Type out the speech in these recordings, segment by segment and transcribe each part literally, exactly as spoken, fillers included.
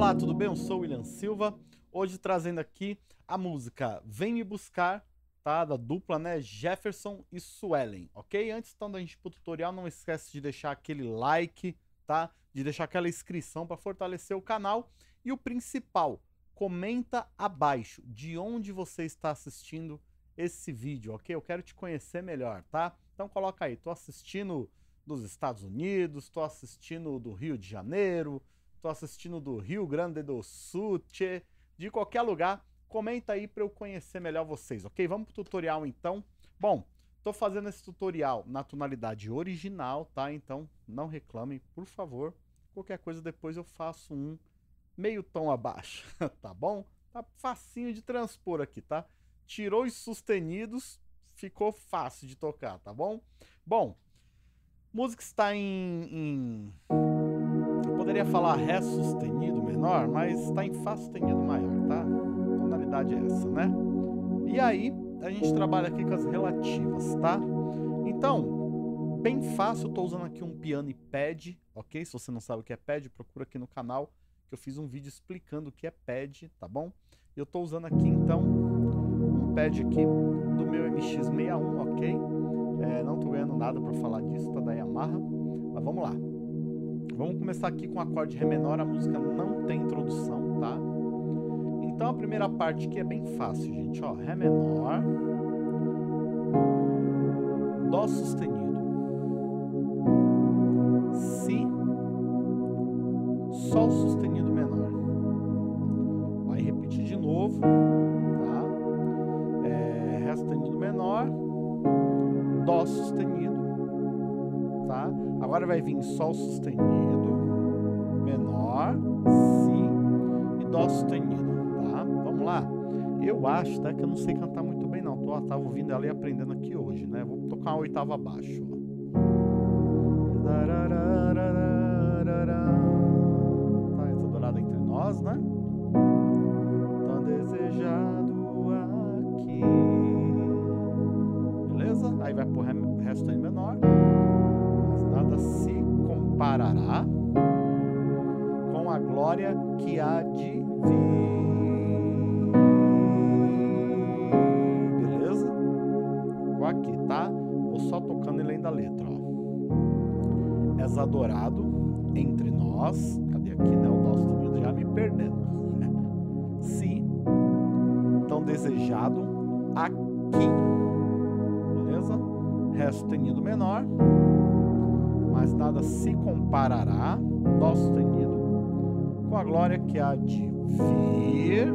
Olá, tudo bem? Eu sou o William Silva, hoje trazendo aqui a música Vem Me Buscar, tá? Da dupla, né? Jefferson e Suelen, ok? Antes então da gente ir pro tutorial, não esquece de deixar aquele like, tá? De deixar aquela inscrição para fortalecer o canal. E o principal, comenta abaixo de onde você está assistindo esse vídeo, ok? Eu quero te conhecer melhor, tá? Então coloca aí, tô assistindo dos Estados Unidos, tô assistindo do Rio de Janeiro, tô assistindo do Rio Grande do Sul, tchê, de qualquer lugar, comenta aí para eu conhecer melhor vocês, ok? Vamos pro tutorial então. Bom, tô fazendo esse tutorial na tonalidade original, tá? Então não reclamem, por favor. Qualquer coisa depois eu faço um meio tom abaixo, tá bom? Tá facinho de transpor aqui, tá? Tirou os sustenidos, ficou fácil de tocar, tá bom? Bom, música está em... em... eu poderia falar Ré sustenido menor, mas está em Fá sustenido maior, tá? A tonalidade é essa, né? E aí, a gente trabalha aqui com as relativas, tá? Então, bem fácil, eu tô usando aqui um piano e pad, ok? Se você não sabe o que é pad, procura aqui no canal, que eu fiz um vídeo explicando o que é pad, tá bom? Eu tô usando aqui, então, um pad aqui do meu M X sessenta e um, ok? É, não tô ganhando nada pra falar disso, tá? Da Yamaha, mas vamos lá. Vamos começar aqui com o acorde Ré menor, a música não tem introdução, tá? Então a primeira parte aqui é bem fácil, gente, ó, Ré menor, Dó sustenido, Si, Sol sustenido menor. Vai repetir de novo, tá? É, Ré sustenido menor, Dó sustenido, tá? Agora vai vir Sol sustenido, menor, Si e Dó sustenido, tá? Vamos lá? Eu acho, tá, que eu não sei cantar muito bem não, tô, tava ouvindo ela e aprendendo aqui hoje, né? Vou tocar uma oitava abaixo, ó. Tá, essa dourada entre nós, né? Tão desejado aqui. Beleza? Aí vai pro Ré, Ré sustenido menor. Mas nada se comparará com a glória que há de vir. Beleza? Vou aqui, tá? Vou só tocando e lendo a letra, ó. És adorado entre nós. Cadê aqui, né? O Dó sustenido já me perdendo. Si. Tão desejado aqui. Beleza? Ré sustenido menor. Mas nada se comparará, Dó sustenido, com a glória que há de vir.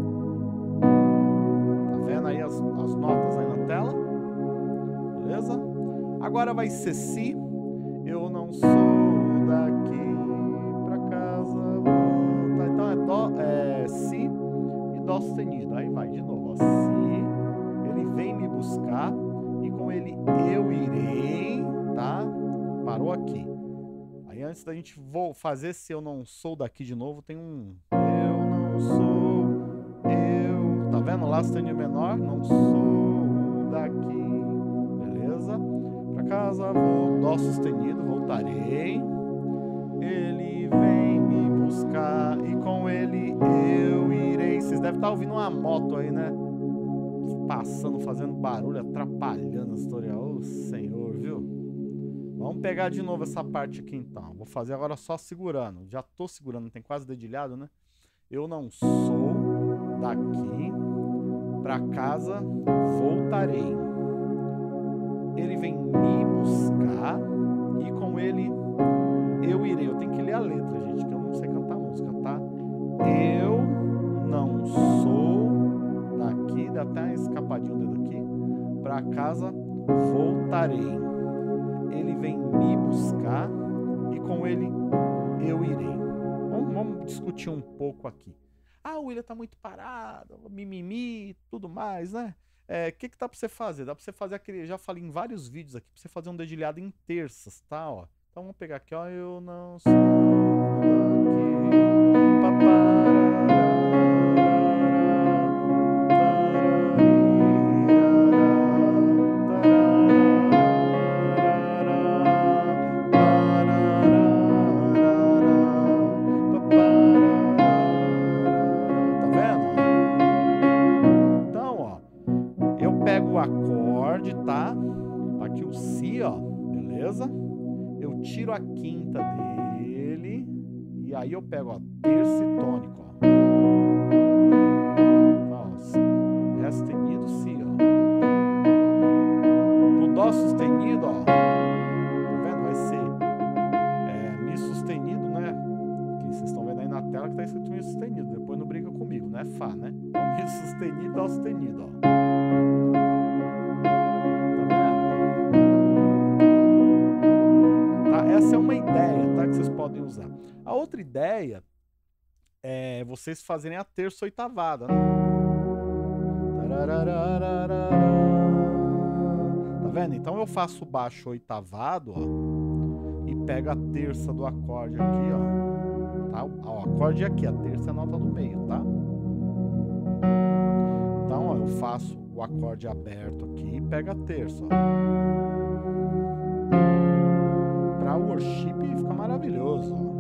Tá vendo aí as, as notas aí na tela? Beleza? Agora vai ser Si. Eu não sou daqui pra casa voltar. Então é, dó, é Si e Dó sustenido. Aí vai de novo, ó. Si, ele vem me buscar e com ele eu irei, tá? Parou aqui. Aí antes da gente vou fazer esse Eu Não Sou Daqui de novo, tem um Eu não sou, eu... Tá vendo? Lá sustenido menor, não sou daqui. Beleza? Pra casa vou, Dó sustenido, voltarei. Ele vem me buscar e com ele eu irei. Vocês devem estar ouvindo uma moto aí, né? Passando, fazendo barulho, atrapalhando a história. Ô, Senhor, viu? Vamos pegar de novo essa parte aqui, então. Vou fazer agora só segurando. Já tô segurando, tem quase dedilhado, né? Eu não sou daqui, pra casa voltarei. Ele vem me buscar e com ele eu irei. Eu tenho que ler a letra, gente, que eu não sei cantar música, tá? Eu não sou daqui, dá até uma escapadinha o dedo aqui. Pra casa voltarei. Ele vem me buscar e com ele eu irei. Vamos, vamos discutir um pouco aqui. Ah, o William tá muito parado, mimimi, tudo mais, né? É, o que que dá pra você fazer? Dá pra você fazer aquele... Já falei em vários vídeos aqui, pra você fazer um dedilhado em terças, tá? Ó. Então vamos pegar aqui, ó. Eu não sou daqui. Papará. tiro a quinta dele e aí eu pego, ó, terça e tônico, ó. Então, ó, Ré sustenido, Si, ó. Pro Dó sustenido, ó, tá vendo? Vai ser é, Mi sustenido, né? Que vocês estão vendo aí na tela que tá escrito Mi sustenido. Depois não briga comigo, não é Fá, né? Então, Mi sustenido, Dó sustenido, ó. Essa é uma ideia, tá? Que vocês podem usar. A outra ideia é vocês fazerem a terça oitavada, né? Tá vendo? Então eu faço o baixo oitavado, ó, e pego a terça do acorde aqui, ó. Tá? Ó, o acorde aqui, a terça é a nota do meio, tá? Então, ó, eu faço o acorde aberto aqui e pego a terça, ó. Para o worship fica maravilhoso, ó.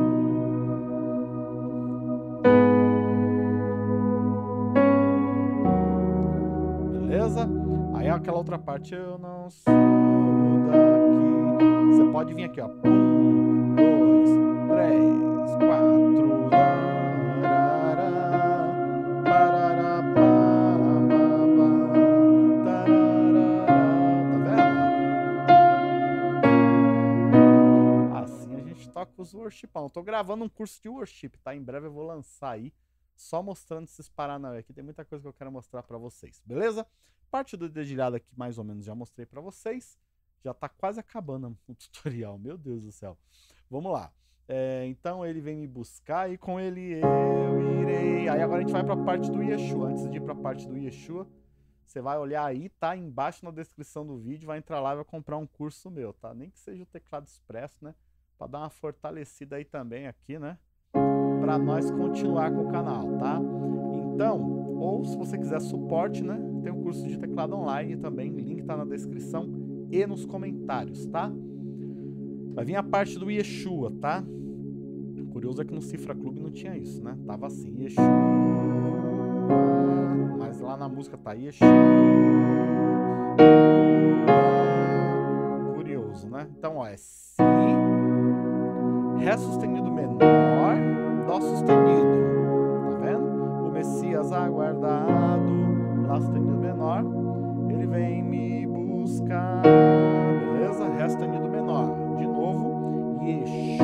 Beleza? Aí aquela outra parte, eu não sou daqui. Você pode vir aqui, ó. Um, dois, três, quatro. Tarará, parará, toca os worshipão. Eu tô gravando um curso de worship, tá? Em breve eu vou lançar aí, só mostrando esses paranauê aqui. Tem muita coisa que eu quero mostrar pra vocês, beleza? Parte do dedilhado aqui, mais ou menos, já mostrei pra vocês. Já tá quase acabando o tutorial, meu Deus do céu. Vamos lá. É, então ele vem me buscar e com ele eu irei. Aí agora a gente vai pra parte do Yeshua. Antes de ir pra parte do Yeshua, você vai olhar aí, tá? Embaixo na descrição do vídeo, vai entrar lá e vai comprar um curso meu, tá? Nem que seja o teclado expresso, né? Para dar uma fortalecida aí também aqui, né? Para nós continuar com o canal, tá? Então, ou se você quiser suporte, né? Tem um curso de teclado online também, o link tá na descrição e nos comentários, tá? Vai vir a parte do Yeshua, tá? Curioso é que no Cifra Clube não tinha isso, né? Tava assim, Yeshua, mas lá na música tá Yeshua. Curioso, né? Então, ó, é Si, Ré sustenido menor, Dó sustenido, tá vendo? O Messias aguardado, Lá sustenido menor, ele vem me buscar, beleza? Ré sustenido menor, de novo, Yeshua,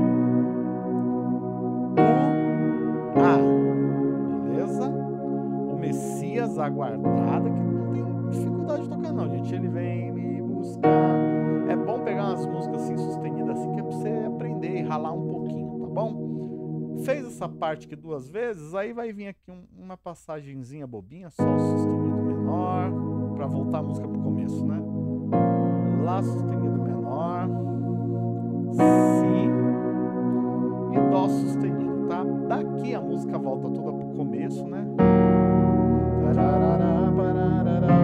A, beleza? O Messias aguardado, que não tem dificuldade de tocar não, gente, ele vem me buscar. É bom pegar umas músicas assim sustenidas assim, que é pra você aprender e ralar um pouquinho, tá bom? Fez essa parte aqui duas vezes, aí vai vir aqui um, uma passagenzinha bobinha, Sol sustenido menor, pra voltar a música pro começo, né? Lá sustenido menor, Si e Dó sustenido, tá? Daqui a música volta toda pro começo, né? Tararara, pararara.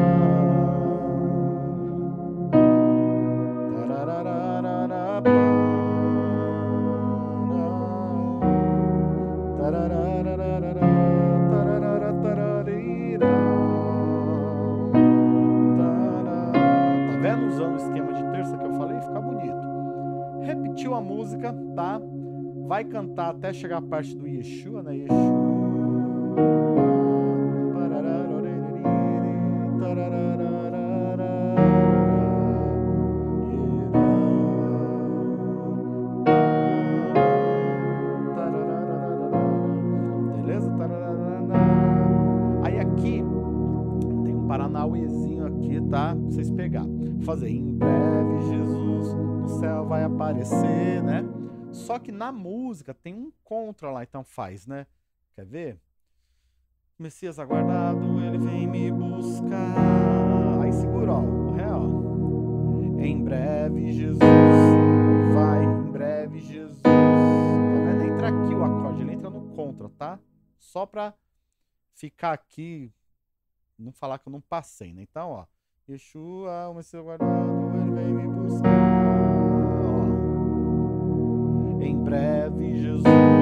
Usando o esquema de terça que eu falei, fica bonito. Repetiu a música, tá? Vai cantar até chegar a parte do Yeshua, né? Yeshua. Beleza? Aí aqui tem um paranauêzinho aqui, tá? Pra vocês pegarem. Fazer em breve Jesus no céu vai aparecer, né? Só que na música tem um contra lá, então faz, né? Quer ver? Messias aguardado, ele vem me buscar. Aí segura, ó, o Ré, ó. Em breve Jesus vai, em breve Jesus. Tá vendo? Entra aqui o acorde, ele entra no contra, tá? Só pra ficar aqui, não falar que eu não passei, né? Então, ó. Yeshua, o Messias guardado, ele vem me buscar. Ó. Em breve, Jesus.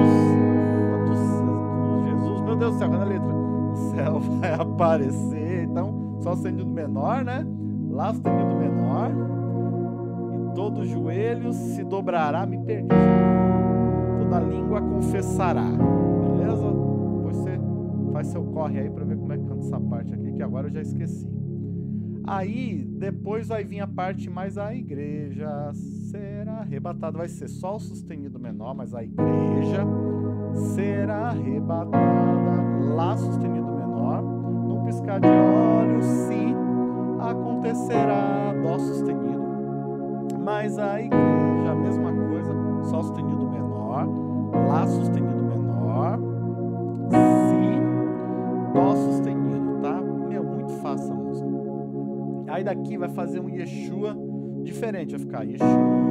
Jesus, meu Deus do céu, cadê a letra? O céu vai aparecer. Então, só sustenido menor, né? Lá sustenido menor. E todo joelho se dobrará, me perdi já. Toda língua confessará, beleza? Depois você faz seu corre aí pra ver como é que canta essa parte aqui, que agora eu já esqueci. Aí, depois vai vir a parte mais a igreja será arrebatada. Vai ser sol sustenido menor, mas a igreja será arrebatada, lá sustenido menor, num piscar de olhos, se acontecerá, dó sustenido, mas a igreja, a mesma coisa, sol sustenido menor, lá sustenido menor, si, dó sustenido, tá? Meu, muito fácil a música. Aí daqui vai fazer um Yeshua diferente, vai ficar Yeshua,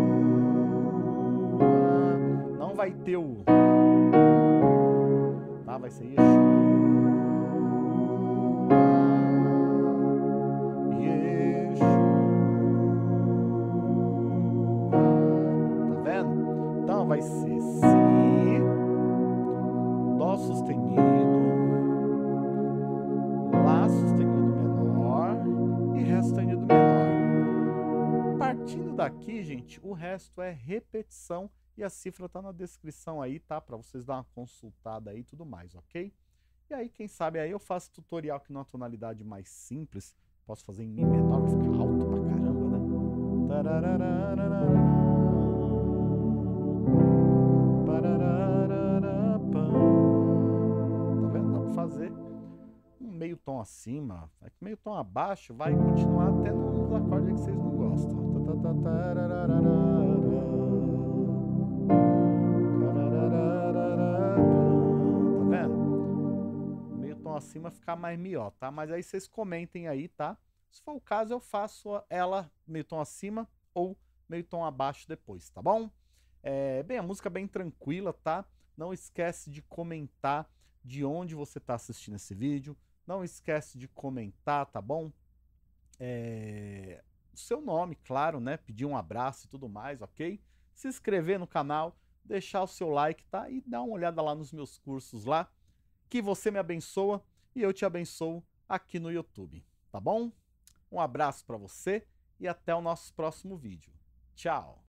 não vai ter o, tá? Vai ser Yeshua, Yeshua, tá vendo? Então vai ser si, dó sustenido, lá sustenido menor e ré sustenido menor. Partindo daqui, gente, o resto é repetição e a cifra tá na descrição aí, tá? Para vocês dar uma consultada aí e tudo mais, ok? E aí, quem sabe aí eu faço tutorial aqui numa tonalidade mais simples. Posso fazer em Mi menor, vai ficar alto pra caramba, né? Tá vendo? Dá pra fazer um meio tom acima, meio tom abaixo, vai continuar até nos acordes que vocês não gostam. Tá vendo? Meio tom acima ficar mais mió, tá? Mas aí vocês comentem aí, tá? Se for o caso, eu faço ela meio tom acima ou meio tom abaixo depois, tá bom? É, bem, a música é bem tranquila, tá? Não esquece de comentar de onde você tá assistindo esse vídeo. Não esquece de comentar, tá bom? É... O seu nome, claro, né? Pedir um abraço e tudo mais, ok? Se inscrever no canal, deixar o seu like, tá? E dar uma olhada lá nos meus cursos lá. Que você me abençoa e eu te abençoo aqui no YouTube, tá bom? Um abraço para você e até o nosso próximo vídeo. Tchau!